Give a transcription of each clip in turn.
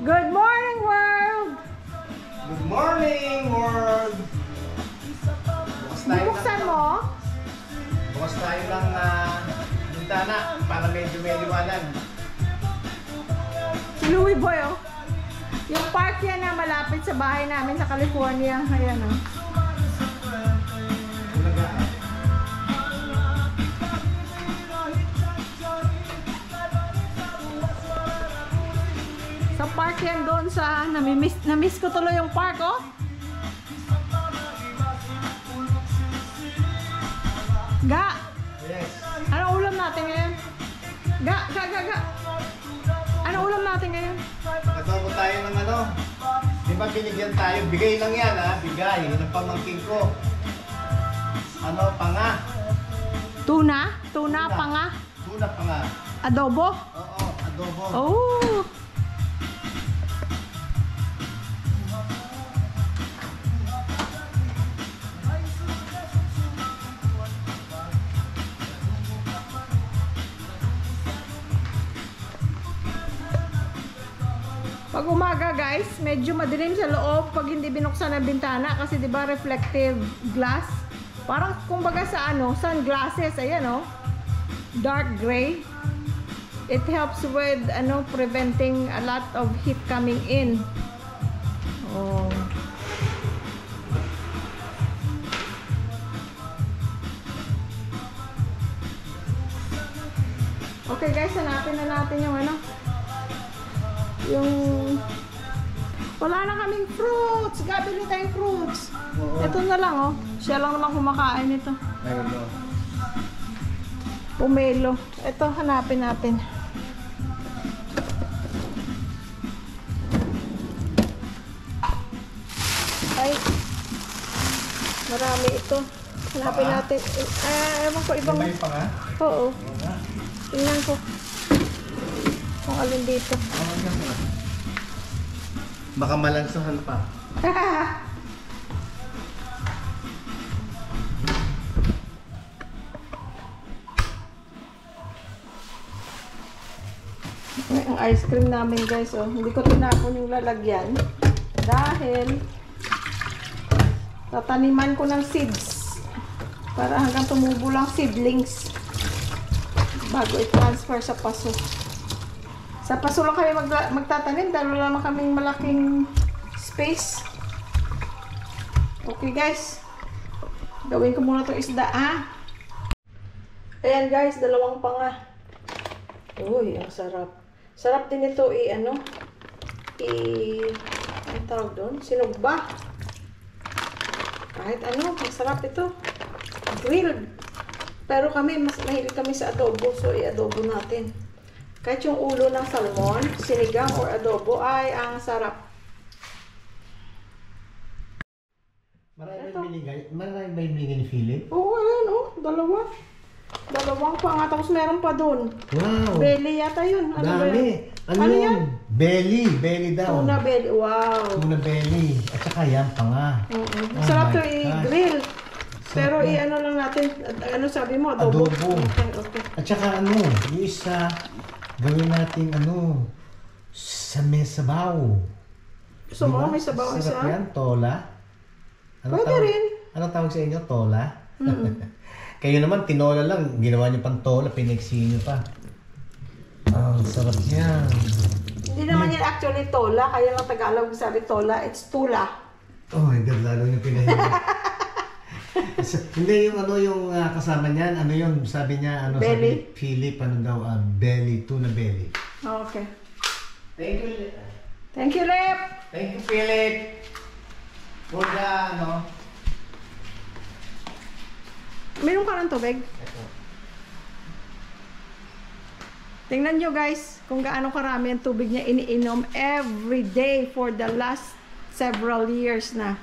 Good morning, world! Good morning, world! Bubuksan mo? Bukas tayo ng bintana para medyo may liwanag. Si Louie Boy, oh. Yung park yan na malapit sa bahay namin sa California. Ayan, oh. Sa park yan doon sa namiss ko tuloy yung park, oh. Ga! Yes. Anong ulam natin ngayon? Ga! Anong ulam natin ngayon? Katobo tayo ng ano. Di ba binigyan tayo? Bigay lang yan ha. Bigay. Yun ang pamangking ko. Ano? Panga. Tuna? Tuna, panga? Tuna panga. Adobo? Oo. Adobo. Oh! Pag umaga guys, medyo madilim sa loob pag hindi binuksan ang bintana kasi 'di ba reflective glass. Parang kumbaga sa ano, sunglasses, ayan oh. Dark gray. It helps with ano preventing a lot of heat coming in. Oh. Okay guys, hanapin na natin yung ano. Yung wala na kaming fruits. Gabili tayong fruits. Oo. Ito na lang oh. Siya lang naman kumakain ito. Ayun o. Pomelo. Ito hanapin natin. Ay. Marami ito. Hanapin natin. Ewan ko ibang. May panga? Oo. Tingnan ko. Kung alin dito. Baka malansuhan pa. Ang ice cream namin guys, oh. Hindi ko tinapon yung lalagyan dahil tataniman ko ng seeds para hanggang tumubo lang seedlings bago i-transfer sa paso. Sa paso lang kami magtatanim dahil wala naman kaming malaking space. Okay guys, gawin ko muna itong isda ha. Ayan guys, dalawang panga. Uy, ang sarap. Sarap din ito ano ang tawag doon? Sinugba. Kahit ano, masarap ito. Grilled. Pero kami, mas mahilig kami sa adobo, so i-adobo natin. Kahit yung ulo ng salmon, sinigang or adobo, ay ang sarap. Marami ba yung binigay ni Philip? Oo, ayan oh, dalawa. Dalawang panga, tapos meron pa doon. Wow! Belly yata yun. Ano ba dami! yun? Ano yan? Belly daw. Tuna belly, wow. Tuna belly. At saka yan, panga. Oh sarap to i-grill. Pero i-ano lang natin, ano sabi mo? Adobo. Okay. At saka ano, yung isa, gawin natin ano, sa may sabaw. Gusto mo may sabaw isa? Sarap yan, tola. Pwede rin. Ano tawag sa inyo? Tola? Kayo naman, tinola lang. Ginawa niyo pang tola, pinagsihin niyo pa. Ang sarap yan. Hindi naman yan actually tola. Kaya lang Tagalog sabi tola. It's tula. Oh my God, lalo niyo pinahilig. Hindi yung ano yung kasama niyan. Ano yung sabi niya, ano belly. Sabi Philip, ano daw, belly, tuna belly. Okay. Thank you. Thank you, Lep. Thank you, Philip. For the, ano. Meron ka ng tubig? Ito. Tingnan nyo guys kung gaano karami ang tubig niya iniinom every day for the last several years na.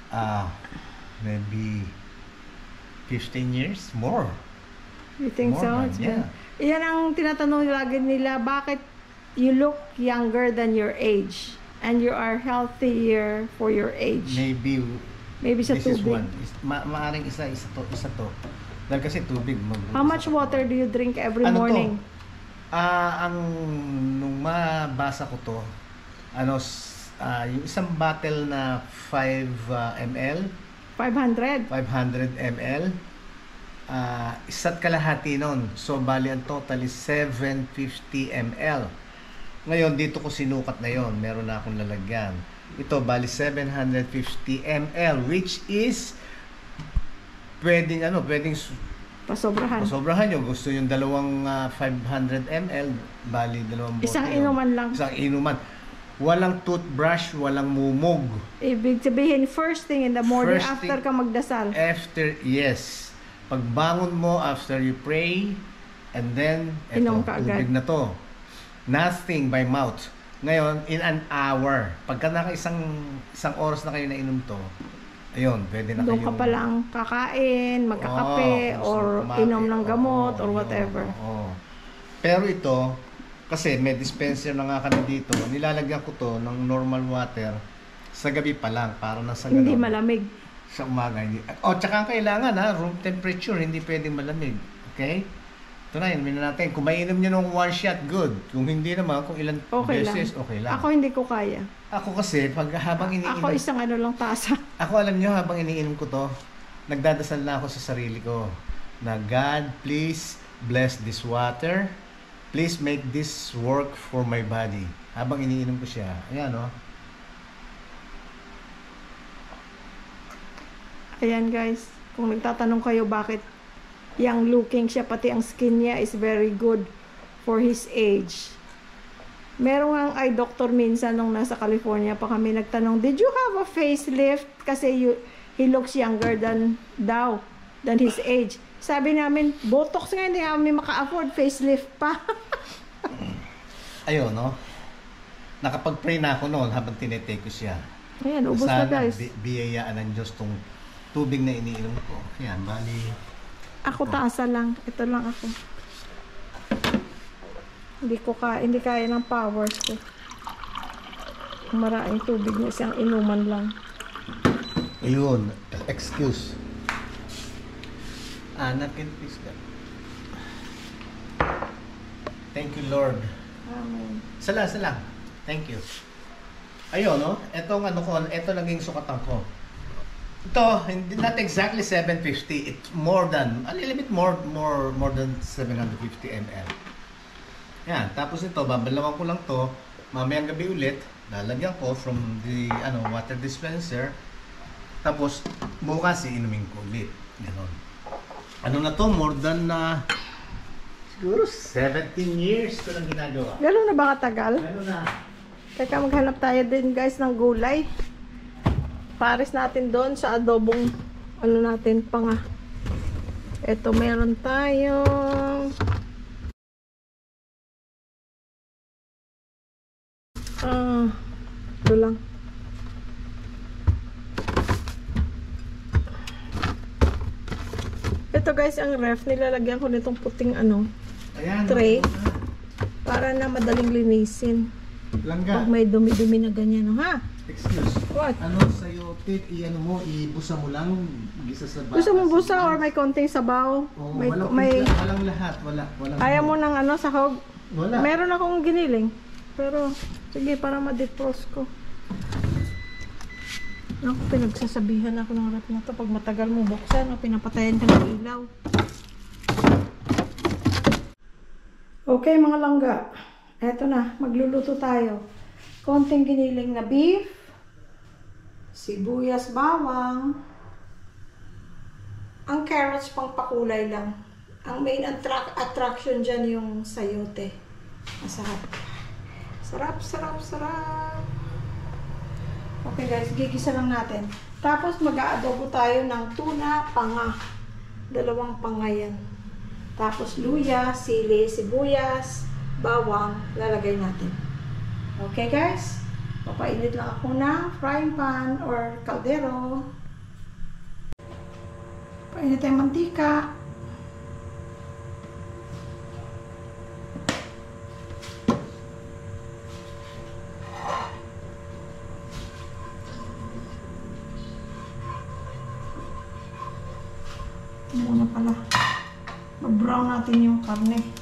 Maybe 15 years more. You think more so? Yeah. Iyan ang tinatanong lagi nila, bakit you look younger than your age and you are healthier for your age? Maybe sa this tubig. is one. Maaring isa to. Dahil kasi tubig. How much water do you drink every ano morning? Nung mabasa ko to, yung isang bottle na 5 ml, 500. 500 ml, isa't kalahati nun. So, bali ang total is 750 ml. Ngayon, dito ko sinukat na yon. Meron na akong lalagyan. Ito, bali 750 ml, which is pwedeng Pasobrahan. pasobrahan nyo. Gusto yung dalawang 500 ml, bali dalawang bote. Isang yun. inuman lang. Isang inuman. Walang toothbrush, walang mumog. Ibig sabihin, first thing in the morning First after thing- ka magdasal. Yes. Pagbangon mo, after you pray, and then, Inom eto, ka agad. tubig na to. Nothing by mouth. Ngayon, in an hour, pagka isang oras na kayo na inom to, ayun, pwede na Doon kayong... ka palang kakain, magkakape, or inom ng gamot, or whatever. Pero ito, kasi may dispenser na nga kami dito, nilalagyan ko to ng normal water sa gabi pa lang, para nasa Hindi ganun. malamig. Sa umaga. Tsaka ang kailangan room temperature, hindi pwedeng malamig. Okay? Ito na, inumin na natin. Kung mainom nyo ng one shot, good. Kung hindi naman, kung ilang Okay beses, lang. okay lang. Ako hindi ko kaya. Ako kasi, habang iniinom, Ako isang ano lang tasa. ako alam nyo, habang iniinom ko to, nagdadasal na ako sa sarili ko na God, please bless this water. Please make this work for my body. Habang iniinom ko siya. Ayan, Ayan guys, kung nagtatanong kayo bakit young looking siya, pati ang skin niya is very good for his age. Meron ang eye doctor minsan nung nasa California pa kami nagtanong, did you have a facelift? Kasi he looks younger than his age. Sabi namin, Botox nga, hindi kami maka-afford facelift pa. Ayun, nakapag-pray na ako noon habang tinetake ko siya. Ayan, ubos na guys. Biyayaan ng Diyos tong tubig na iniinom ko. Yan, bali. Ako taasa lang. Ito lang ako. Hindi kaya ng powers ko. Maraming tubig na siyang inuman lang. Ayun, excuse. Napkin, please. Thank you, Lord. Amen. Sala. Thank you. Ayun, etong ito naging sukatan ko. Ito, hindi not exactly 750. It's more than, a little bit more than 750 ml. Yan, tapos ito, babalawan ko lang to. Mamayang gabi ulit, lalagyan ko from the water dispenser. Tapos, bukas iinumin ko ulit. Ganon. Ano na to? More than, siguro 17 years ko lang ginagawa. Gano'n na ba katagal? Ano na? Teka, maghanap tayo din guys ng gulay. Pares natin doon sa adobong natin panga. Ito meron tayong ito lang. Ito guys, ang ref, nilalagyan ko nitong puting Ayan, tray para na madaling linisin. Langga. Pag may dumi-dumi na ganyan, ha? Excuse. What? Sa'yo, ibusa mo lang, gisa sa bata. Gusto mo busa or may konting sabaw? Oh, may walang lahat, walang. kaya mo ng sahog? Wala. Meron akong giniling. Pero, sige, para ma-defrost ko. Ako, pinagsasabihan ako ng rep na to. Pag matagal mo buksan, pinapatayan ka ng ilaw. Okay, mga langga. Eto na, magluluto tayo. Konting giniling na beef, sibuyas, bawang, ang carrots pang pakulay lang. Ang main attraction dyan yung sayote. Masarap. Sarap. Okay guys, gigisa lang natin. Tapos mag-aadobo tayo ng tuna, panga. 2 panga yan. Tapos luya, sili, sibuyas, bawang, lalagay natin. Okay guys? Papainit lang ako ng frying pan or kaldero. Painit tayong mantika. Muna pala. Mag-brown natin yung karne.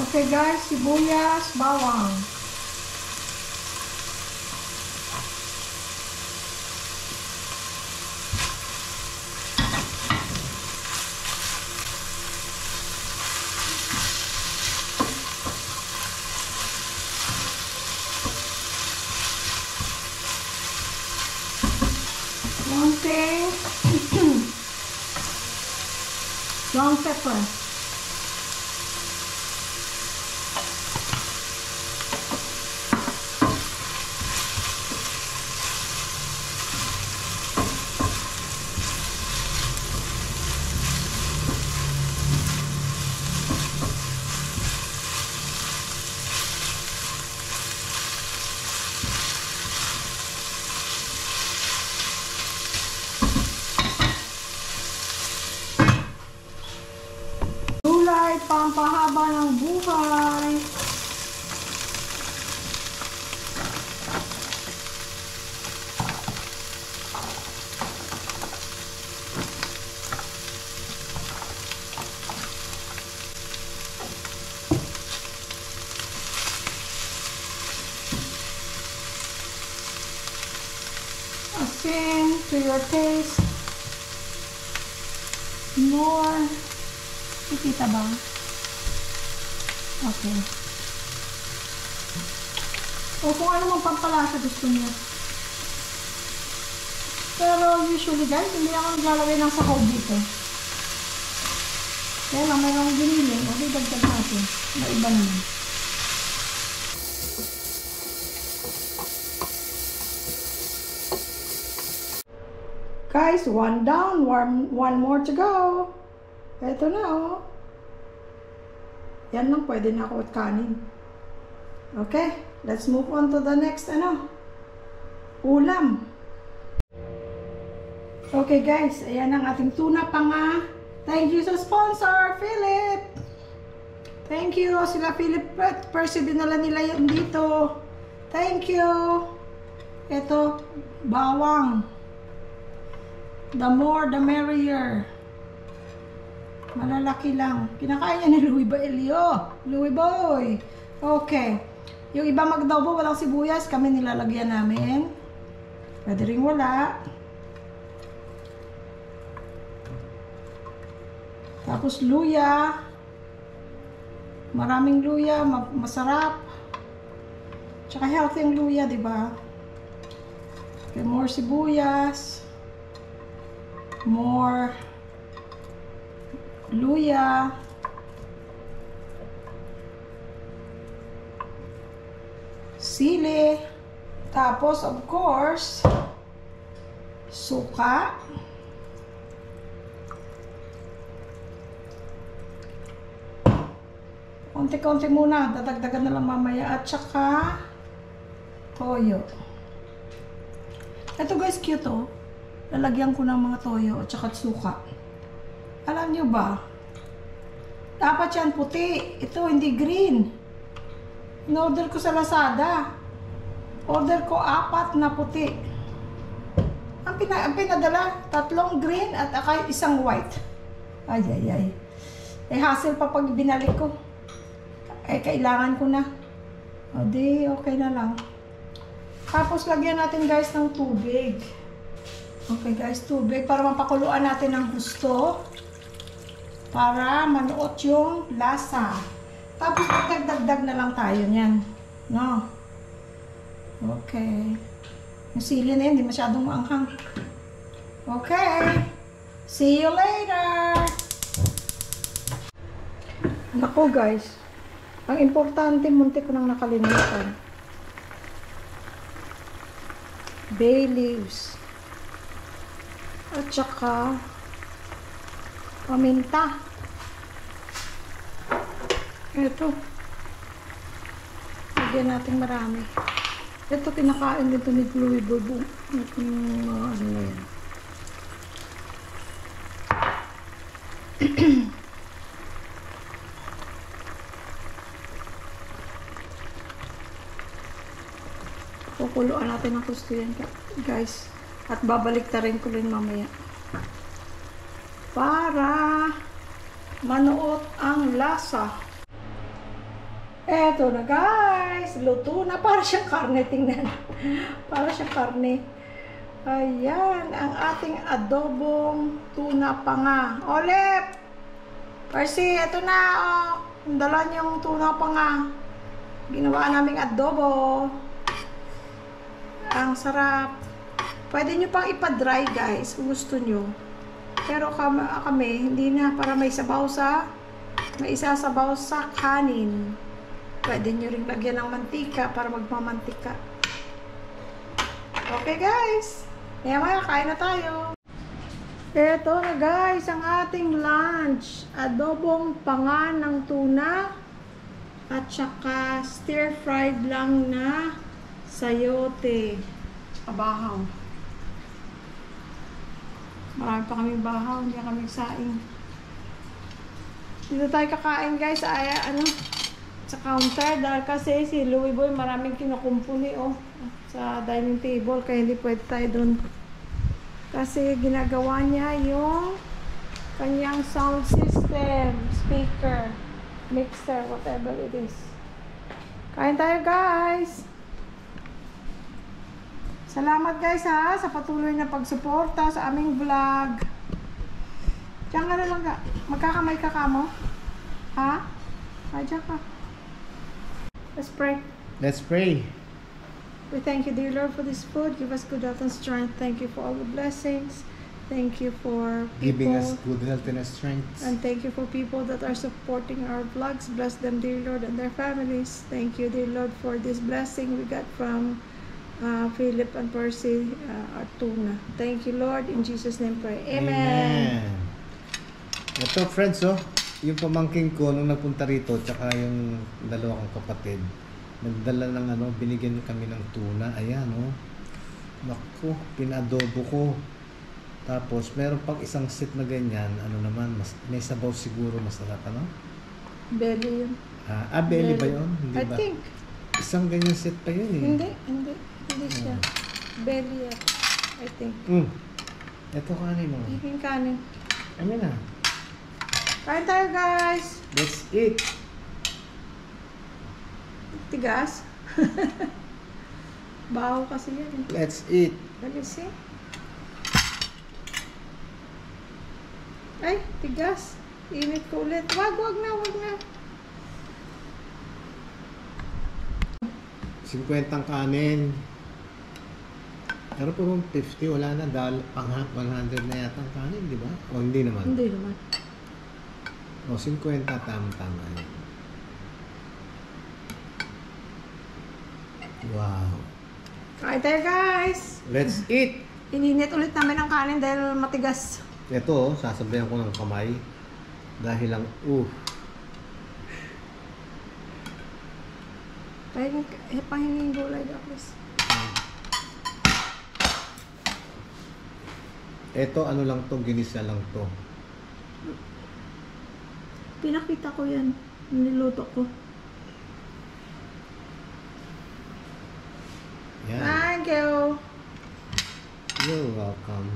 Okay guys, sibuyas, bawang. Konting long pepper. Gulay, pampahaba ng buhay. Asin to your taste. More. Kikita ba? Okay. O kung ano mang pampalasa gusto niya. Pero usually guys, hindi ako naglalagay ng sahaw dito. Kaya lang mayroong giniling. O di dagdag natin. Na iba naman. Guys, one down, one more to go. Ito na, oh. Yan lang, pwede na ako at kanin. Okay, let's move on to the next, ulam. Okay, guys, ayan ang ating tuna panga. Thank you sa sponsor, Philip. Thank you, sila Philip Percy, dinala nila yun dito. Thank you. Ito, bawang. The more, the merrier. Malalaki lang. Kinakain niya ni Louie Baelio. Louie Boy. Okay. Yung iba magdaobo, walang sibuyas. Kami nilalagyan namin. Pwede rin wala. Tapos luya. Maraming luya. Masarap. Tsaka healthy ang luya, diba? Okay, more sibuyas. More luya, sili, tapos of course suka, konti-konti muna, dadagdagan na lang mamaya, at saka toyo. Ito guys, cute oh. Lalagyan ko ng mga toyo at saka suka. Alam nyo ba? Dapat yan puti. Ito hindi green. In-order ko sa Lazada. Order ko 4 na puti. Ang pinadala, 3 green at isang white. Ay, ay, ay. Eh, hassle pa pag binalik ko. Eh, kailangan ko na. O, di, okay na lang. Tapos, lagyan natin guys ng tubig. Okay guys, tubig para mapakuluan natin ng gusto. Para manuot yung lasa. Tapos dagdag na lang tayo niyan. No? Okay. Yung sili na yun, hindi masyadong maanghang. Okay. See you later! Naku guys, ang importante, munti ko nang nakalimutan. Bay leaves. At saka paminta. Ito. Lagyan natin marami. Ito, kinakain dito ni Louie Bobo. Ito yung ano na yan. Kukuluan natin ang gusto yan, guys. At babalik ta rin ko rin mamaya. Para manuot ang lasa. Eto na guys, luto na. Para siyang karne, tingnan. Para siyang karne. Ayan, ang ating adobong tuna panga. Olep! Percy, eto na, oh. Dala niyong tuna panga. Ginawa naming adobo. Ang sarap. Pwede nyo pang ipa-dry guys, kung gusto nyo. Pero kami, hindi na, para may isasabaw sa kanin. Pwede nyo rin lagyan ng mantika para magmamantika. Okay guys, maya kain na tayo. Ito na guys, ang ating lunch. Adobong panga ng tuna at saka stir-fried lang na sayote. Bahaw. Marami pa kaming bahaw, hindi kami saing. Dito tayo kakain guys sa counter dahil kasi si Louie Boy maraming kinukumpuni sa dining table kaya hindi pwede tayo dun. Kasi ginagawa niya yung kanyang sound system, speaker, mixer, whatever it is. Kain tayo guys! Salamat guys sa patuloy na pagsuporta sa aming vlog. Diyan ka na lang ka. Magkakamay ka mo? Ha? Diyan ka. Let's pray. Let's pray. We thank you, dear Lord, for this food. Give us good health and strength. Thank you for all the blessings. Thank you for Giving people, us good health and strength. and thank you for people that are supporting our vlogs. Bless them, dear Lord, and their families. Thank you, dear Lord, for this blessing we got from Philip and Percy Artuna. Thank you, Lord. In Jesus' name pray. Amen. Ito friends, yung pamangking ko nung napunta rito, tsaka yung dalawa kong kapatid, nagdala ng binigyan kami ng tuna. Ayan, naku, pinadobo ko. Tapos meron pang isang set na ganyan, may sabaw siguro masarap, Belly yun. Belly ba yun? Hindi I ba? think. Isang ganyan set pa yun eh. Hindi siya. Belly yan. I think. Ito kanin mo. Yung kanin. Amin na. Kain tayo guys. Let's eat. Tigas. Baho kasi yan. Let's eat. Let me see. Ay, tigas. Init ko ulit. Wag na. 50 ang kanin. Pero puro 50, wala na. Pang 100 na yata ang kanin, di ba? O hindi naman? Hindi naman. O 50, tama. Wow. Kain tayo guys. Let's eat! Ininit ulit namin ang kanin dahil matigas. Ito, sasabayan ko ng kamay. Dahil lang, Pahingin gulay daw please. Ito, lang to, ginisa lang to. Pinakita ko yan. Niluto ko. Yan. Thank you. You're welcome.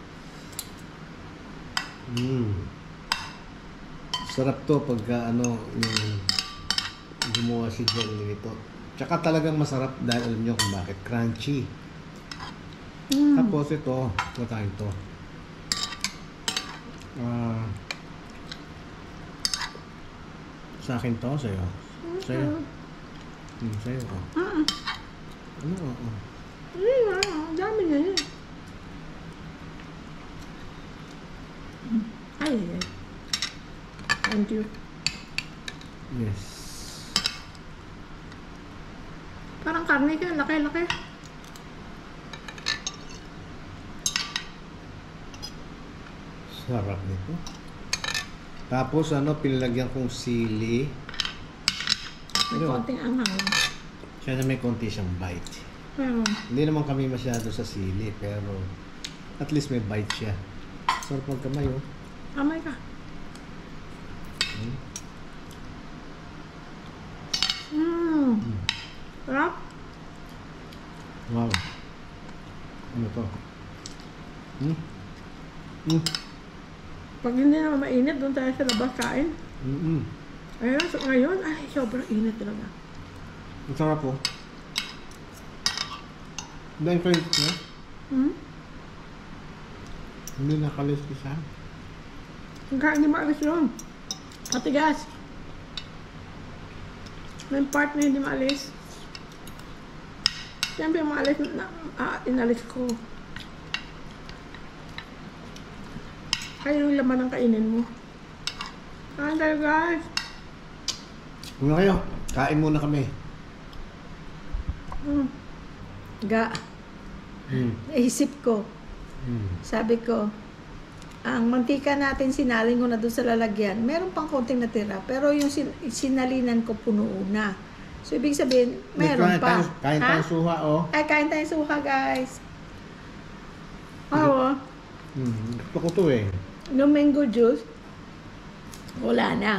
Sarap to pagka yung gumawa si Jelly nito. Tsaka talagang masarap dahil alam nyo kung bakit. Crunchy. Tapos ito tayo ito. Sa akin to, sa'yo. Sa'yo. Sa'yo ko. Dami na yun. Ay. Thank you. Yes. Parang karne ka, laki-laki. Sarap nito. Tapos pinalagyan kong sili. May konting anghang. Siya na may konti siyang bite. Hindi naman kami masyado sa sili, pero at least may bite siya. Sarap magkamay, Amay ka. Sarap. Wow. Ano to? Pag hindi naman mainit, doon tayo sa labas kain. Ayun, so ngayon, ay, sobrang init talaga. Ang sarap po. Dahil kayo niya, Hmm? hindi nakalis isa. Ang kain niya maalis yun. Matigas. May part na hindi maalis. Siyempre, maalis na inalis ko. Kaya yung laman ng kainin mo. Kain tayo, guys. Ano kayo? Kain muna kami. Ga, Hmm. naisip ko. Hmm. Sabi ko, ang mantika natin sinalin ko na doon sa lalagyan. Meron pang konting natira. Pero yung sinalinan ko puno na. So, ibig sabihin, meron pa. Kain tayong suha, oh. Ay, kain tayo suha, guys. Oo. Gusto ko to eh. Yung mango juice, wala na.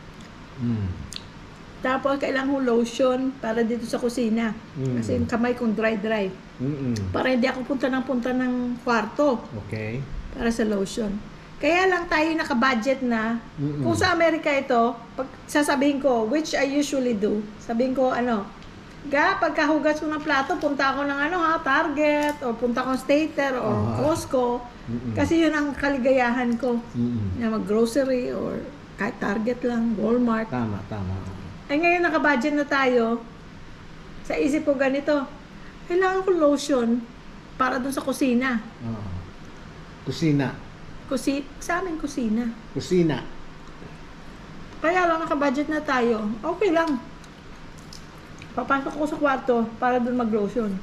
Tapos, kailangan ko lotion para dito sa kusina. Kasi yung kamay kong dry. Para hindi ako punta ng kwarto Okay. para sa lotion. Kaya lang tayo naka-budget na. Kung sa Amerika ito, pag sasabihin ko, which I usually do, sabihin ko, pagkahugas ko ng plato, punta ako ng Target, o punta ko Stater, o Costco. Kasi yun ang kaligayahan ko. Na mag-grocery, or kahit Target lang, Walmart. Tama. Ay ngayon naka-budget na tayo, sa isip ko ganito, kailangan ko lotion para dun sa kusina. Kusina. Sa amin kusina. Kusina. Kaya lang naka-budget na tayo. Okay lang. Papasok ko sa kwarto para doon mag-lotion.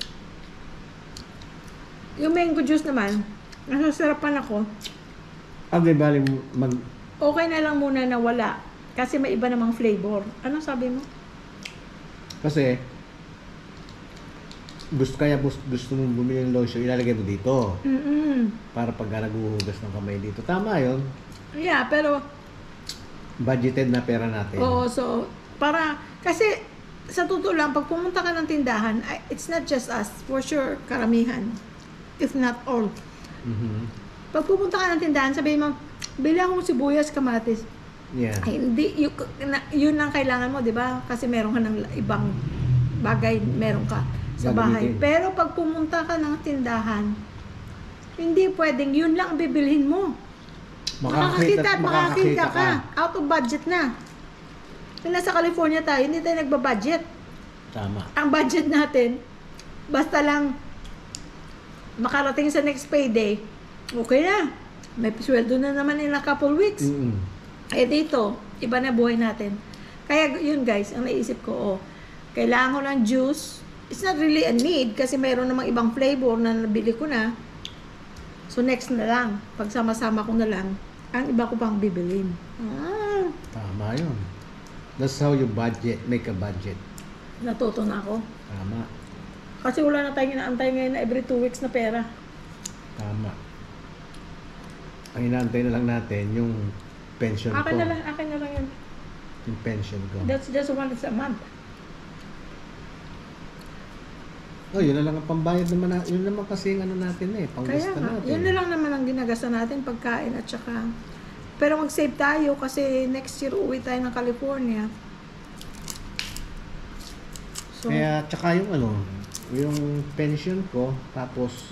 Yung mango juice naman, nasasarapan ako. Okay, bali Okay na lang muna na wala. Kasi may iba namang flavor. Ano sabi mo? Kasi gusto mong bumili ng lotion, ilalagay mo dito. Para pag naguhugas ng kamay dito. Tama yun. Yeah, pero Budgeted na pera natin. oo, so kasi sa totoo lang, pag pumunta ka ng tindahan, it's not just us, for sure, karamihan, if not all. Pag pumunta ka ng tindahan, sabihin mo, bili akong sibuyas, kamatis. Yeah. Ay, hindi, yun lang kailangan mo, di ba? Kasi meron ka ng ibang bagay, meron ka sa bahay. Gagamitin. Pero pag pumunta ka ng tindahan, hindi pwedeng yun lang ang bibilhin mo. Makakakita ka. Out of budget na. Kung nasa California tayo, hindi tayo nagbabudget. Tama. Ang budget natin, basta lang makarating sa next payday, okay na. May sweldo na naman in a couple weeks. Eh dito, iba na buhay natin. Kaya yun guys, ang naisip ko, kailangan ko ng juice. It's not really a need kasi mayroon namang ibang flavor na nabili ko na. So next na lang, pagsama-sama ko na lang, ang iba ko pang bibilin. Tama yun. That's how you make a budget. Natuto na ako. Tama. Kasi wala na tayong inaantay ngayon na every 2 weeks na pera. Tama. Ang inaantay na lang natin yung pension ko. Akin na lang yun. Yung pension ko. That's just once a month. Oh, yun na lang ang pambayad naman yun naman kasi ang ano natin Kaya panggasta nga, natin. yun na lang naman ang ginagasa natin, pagkain at saka. Pero mag-save tayo kasi next year uwi tayo ng California. So, Kaya tsaka yung pension ko tapos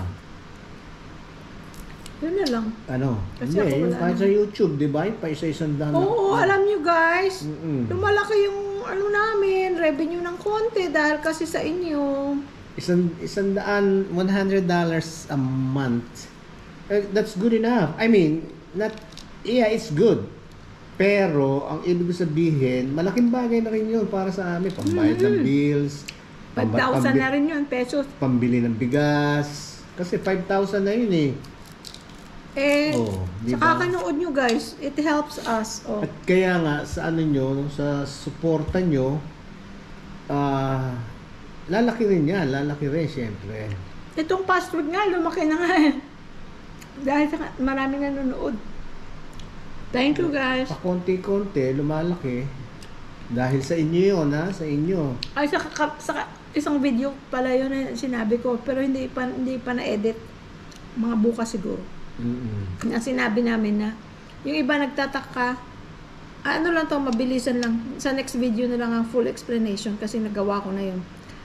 yun na lang. hindi, Kasi ako yung wala kahit na. sa YouTube, di ba? Yung pa isa-isang daan. Oo, alam nyo guys, lumalaki yung namin, revenue ng konti dahil kasi sa inyo. Isang daan, $100 a month. That's good enough. I mean, it's good. Pero, ang ibig sabihin, malaking bagay na rin yun para sa amin. Pambayad ng bills. 5,000 na rin yun, pesos. Pambili ng bigas. Kasi 5,000 na yun eh. Di sa ba? kakanood nyo guys, it helps us. At kaya nga, sa sa suporta nyo, lalaki rin yan. Lalaki rin, syempre. Itong password nga, lumaki na nga eh. Dahil sa maraming nanonood. Thank you guys. Pakonti-konti, lumalaki. Dahil sa inyo yun, Sa inyo. Ay, sa isang video pala yun na sinabi ko, pero hindi pa na-edit. Mga bukas siguro. Na sinabi namin na, yung iba nagtataka, Ano lang to, mabilisan lang. Sa next video na lang ang full explanation kasi nagawa ko na yun.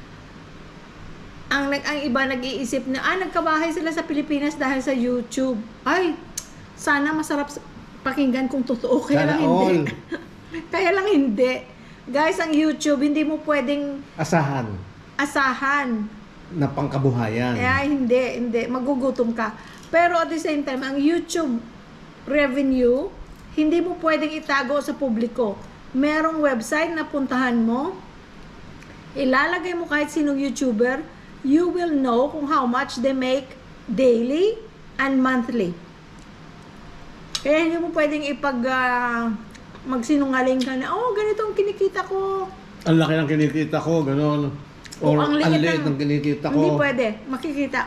Ang iba nag-iisip na, nagkabahay sila sa Pilipinas dahil sa YouTube. Ay, sana masarap pakinggan kung totoo. Kaya Sana lang hindi. all. Kaya lang hindi. Guys, ang YouTube, hindi mo pwedeng asahan na pangkabuhayan. kaya hindi. Magugutom ka. Pero at the same time, ang YouTube revenue, hindi mo pwedeng itago sa publiko. Merong website na puntahan mo, ilalagay mo kahit sinong YouTuber, you will know kung how much they make daily and monthly. Kaya hindi mo pwedeng magsinungaling ka na, ganito ang kinikita ko. Ang laki ng kinikita ko, gano'n. Or ang liit ng kinikita ko. Hindi pwede. Makikita.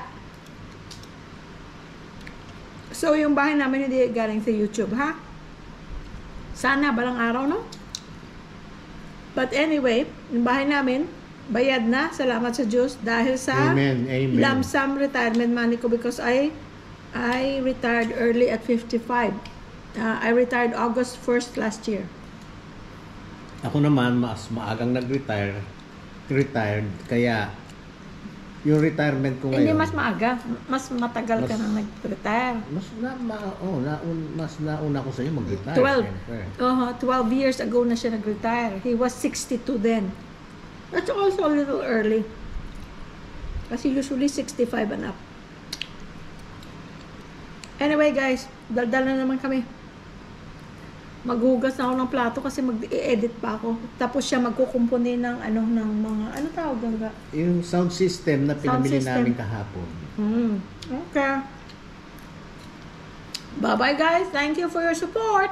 So, yung bahay namin hindi galing sa YouTube, ha? Sana, balang araw, no? But anyway, yung bahay namin, bayad na. Salamat sa Diyos. Dahil sa Amen. lump sum retirement money ko because I retired early at 55. I retired August 1st last year. Ako naman, mas maagang retired, kaya yung retirement ko ngayon... Hindi mas maaga. Mas matagal ka nang nag-retire. Mas nauna ko sa iyo mag-retire. 12 years ago na siya nag-retire. He was 62 then. That's also a little early. Kasi usually 65 and up. Anyway guys, daldal na naman kami. Maghugas na ako ng plato kasi mag-i-edit pa ako. Tapos siya magkukumpuni ng mga, tawag nga? Yung sound system na pinamili namin kahapon. Okay. Bye-bye guys. Thank you for your support.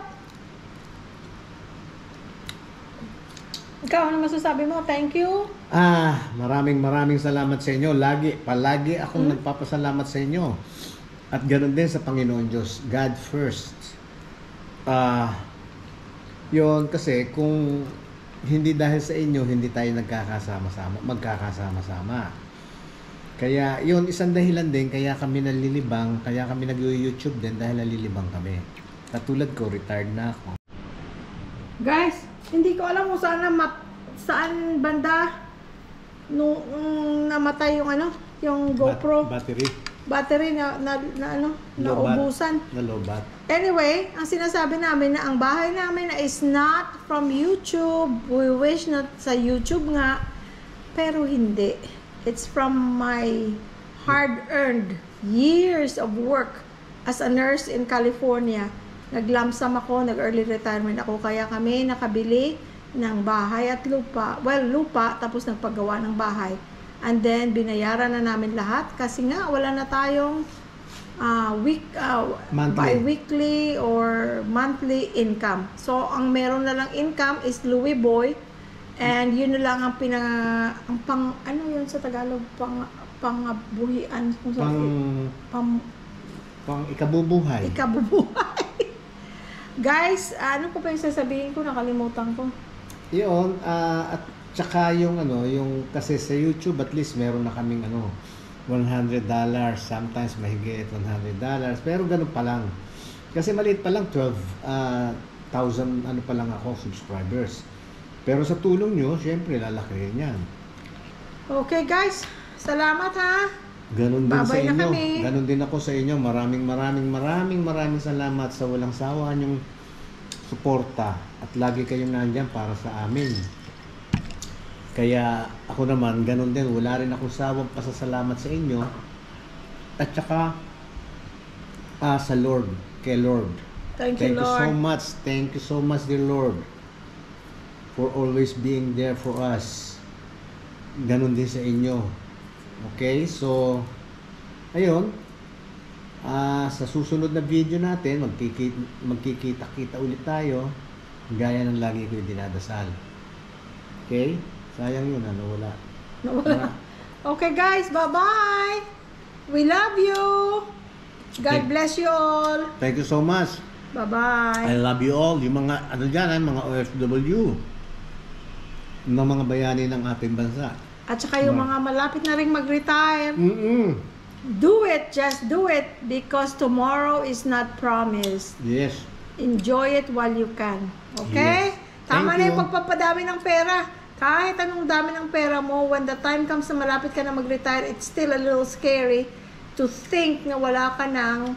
Ikaw, ano masasabi mo? Thank you. Maraming salamat sa inyo. Palagi akong nagpapasalamat sa inyo. At ganoon din sa Panginoon Diyos. God first. Yun kasi kung hindi dahil sa inyo, hindi tayo magkakasama-sama. Kaya yun, isang dahilan din, kaya kami nalilibang, kaya kami nag-YouTube din dahil nalilibang kami. Katulad ko, retired na ako. Guys, hindi ko alam kung saan banda nung namatay yung GoPro. Battery na naubusan. Nalobat. Anyway, ang sinasabi namin na ang bahay namin is not from YouTube. We wish na sa YouTube nga, pero hindi. It's from my hard-earned years of work as a nurse in California. Naglamsam ako, nag-early retirement ako, kaya kami nakabili ng bahay at lupa. Well, lupa, tapos nagpagawa ng bahay. And then, binayaran na namin lahat kasi nga, wala na tayong bi-weekly or monthly income. So, ang meron na lang income is Louie Boy. And yun na lang ang yun sa Tagalog? Pangabuhian. Pang ikabubuhay. Guys, ano ko pa yung sasabihin ko? Nakalimutan ko. Yun, at tsaka yung kasi sa YouTube at least meron na kaming $100, sometimes mahigit $100, pero ganun pa lang. Kasi maliit pa lang 12,000 pa lang ako subscribers. Pero sa tulong nyo, syempre lalaki rin yan. Okay guys, salamat ha. Ganun din sa inyo. Kami. Ganun din ako sa inyo. Maraming salamat sa walang sawa nyong suporta at lagi kayong nandiyan para sa amin. Kaya ako naman, ganun din. Wala rin akong sawang pasasalamat sa inyo. At saka sa Lord, kay Lord. Thank you, Lord. Thank you so much, dear Lord, for always being there for us. Ganun din sa inyo. Okay? So, ayun. Sa susunod na video natin, magkikita-kita ulit tayo. Gaya ng lagi ko yung dinadasal. Okay? Sayang yun, nawala. Okay guys, bye-bye! We love you! God bless you all! Thank you so much. Bye-bye! I love you all. Yung mga, mga OFW. Ng mga bayani ng ating bansa. At saka yung mga malapit na rin mag-retire. Mm-mm. Do it! Just do it! Because tomorrow is not promised. Yes. Enjoy it while you can. Okay? Yes. Tama Thank na yung you. pagpapadami ng pera. Kahit anong dami ng pera mo, when the time comes na malapit ka na mag-retire, it's still a little scary to think na wala ka ng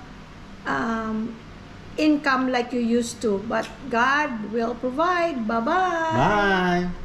income like you used to. But God will provide. Bye-bye! Bye!